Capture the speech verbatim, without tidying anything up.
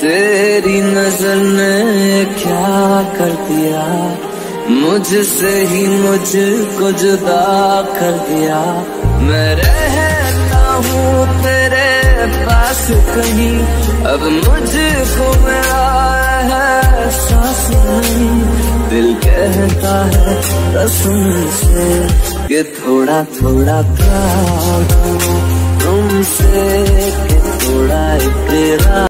तेरी नजर ने क्या कर दिया, मुझसे ही मुझको जुदा कर दिया। मैं रहता हूँ तेरे पास कहीं, अब मुझको मेरा एहसास नहीं। दिल कहता है कसम से कि थोड़ा थोड़ा प्यार तुमसे, कि थोड़ा इकरार।